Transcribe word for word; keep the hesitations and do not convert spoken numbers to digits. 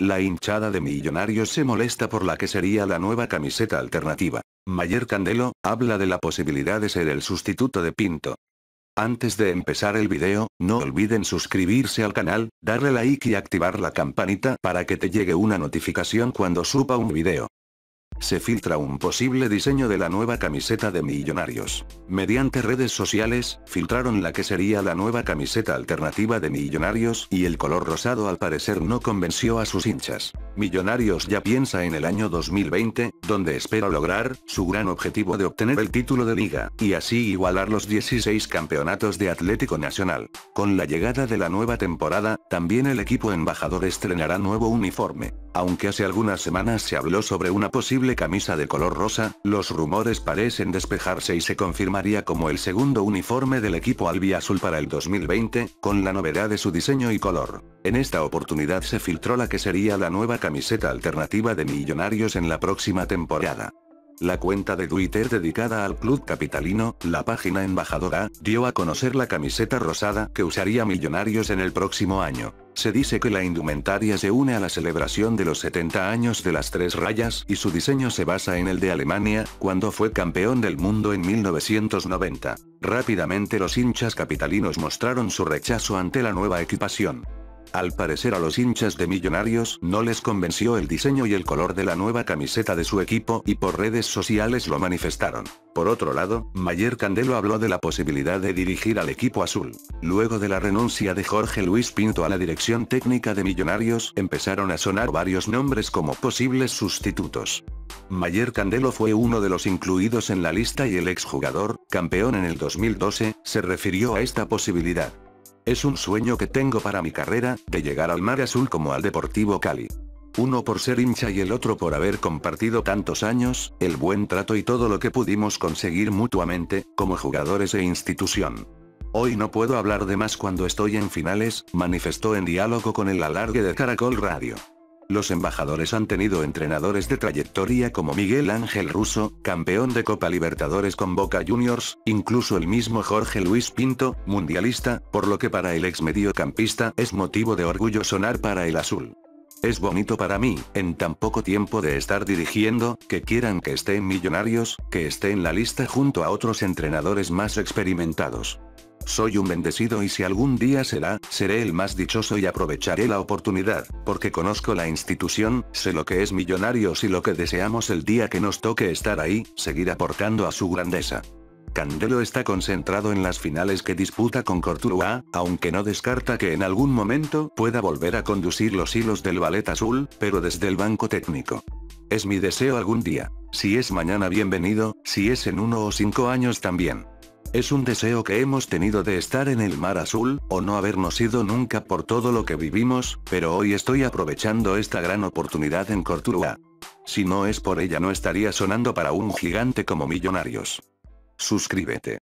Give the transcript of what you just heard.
La hinchada de Millonarios se molesta por la que sería la nueva camiseta alternativa. Mayer Candelo habla de la posibilidad de ser el sustituto de Pinto. Antes de empezar el video, no olviden suscribirse al canal, darle like y activar la campanita para que te llegue una notificación cuando suba un video. Se filtra un posible diseño de la nueva camiseta de Millonarios. Mediante redes sociales, filtraron la que sería la nueva camiseta alternativa de Millonarios y el color rosado al parecer no convenció a sus hinchas. Millonarios ya piensa en el año dos mil veinte, donde espera lograr su gran objetivo de obtener el título de liga, y así igualar los dieciséis campeonatos de Atlético Nacional. Con la llegada de la nueva temporada, también el equipo embajador estrenará nuevo uniforme. Aunque hace algunas semanas se habló sobre una posible camisa de color rosa, los rumores parecen despejarse y se confirmaría como el segundo uniforme del equipo albiazul para el dos mil veinte, con la novedad de su diseño y color. En esta oportunidad se filtró la que sería la nueva camiseta alternativa de Millonarios en la próxima temporada. La cuenta de Twitter dedicada al club capitalino, la página embajadora, dio a conocer la camiseta rosada que usaría Millonarios en el próximo año. Se dice que la indumentaria se une a la celebración de los setenta años de las tres rayas y su diseño se basa en el de Alemania, cuando fue campeón del mundo en mil novecientos noventa. Rápidamente los hinchas capitalinos mostraron su rechazo ante la nueva equipación. Al parecer a los hinchas de Millonarios no les convenció el diseño y el color de la nueva camiseta de su equipo y por redes sociales lo manifestaron. Por otro lado, Mayer Candelo habló de la posibilidad de dirigir al equipo azul. Luego de la renuncia de Jorge Luis Pinto a la dirección técnica de Millonarios, empezaron a sonar varios nombres como posibles sustitutos. Mayer Candelo fue uno de los incluidos en la lista y el exjugador, campeón en el dos mil doce, se refirió a esta posibilidad. Es un sueño que tengo para mi carrera, de llegar al Mar Azul como al Deportivo Cali. Uno por ser hincha y el otro por haber compartido tantos años, el buen trato y todo lo que pudimos conseguir mutuamente, como jugadores e institución. Hoy no puedo hablar de más cuando estoy en finales, manifestó en diálogo con el alargue de Caracol Radio. Los embajadores han tenido entrenadores de trayectoria como Miguel Ángel Russo, campeón de Copa Libertadores con Boca Juniors, incluso el mismo Jorge Luis Pinto, mundialista, por lo que para el ex mediocampista es motivo de orgullo sonar para el azul. Es bonito para mí, en tan poco tiempo de estar dirigiendo, que quieran que esté en Millonarios, que esté en la lista junto a otros entrenadores más experimentados. Soy un bendecido y si algún día será, seré el más dichoso y aprovecharé la oportunidad, porque conozco la institución, sé lo que es Millonarios y lo que deseamos el día que nos toque estar ahí, seguir aportando a su grandeza. Candelo está concentrado en las finales que disputa con Cortuluá, aunque no descarta que en algún momento pueda volver a conducir los hilos del ballet azul, pero desde el banco técnico. Es mi deseo algún día. Si es mañana bienvenido, si es en uno o cinco años también. Es un deseo que hemos tenido de estar en el Mar Azul, o no habernos ido nunca por todo lo que vivimos, pero hoy estoy aprovechando esta gran oportunidad en Cortuluá. Si no es por ella no estaría sonando para un gigante como Millonarios. Suscríbete.